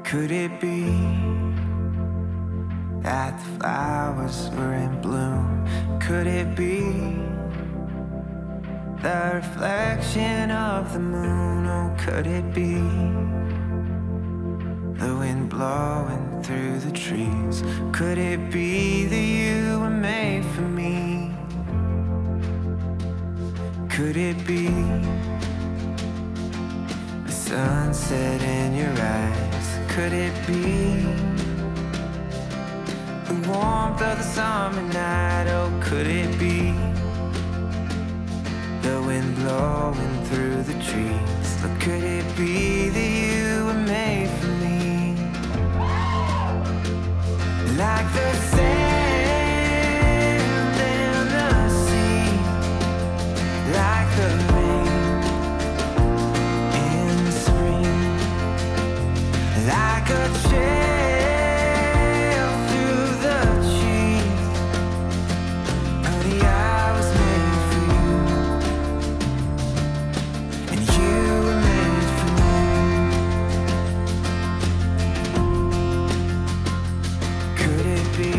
Could it be that the flowers were in bloom? Could it be the reflection of the moon? Oh, could it be the wind blowing through the trees? Could it be that you were made for me? Could it be the sunset in your eyes? Could it be the warmth of the summer night? Oh, could it be the wind blowing through the trees? Or could it be that you were made for me? Like the sand in the sea, like the rain in spring, like a trail through the trees. Honey, I was made for you, and you were made for me. Could it be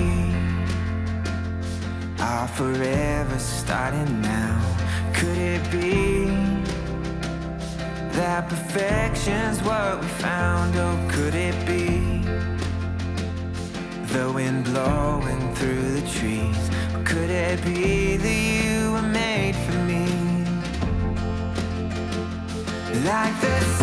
our forever starting now? Could it be that perfection's what we found? Oh, could it be the wind blowing through the trees? Or could it be that you were made for me? Like the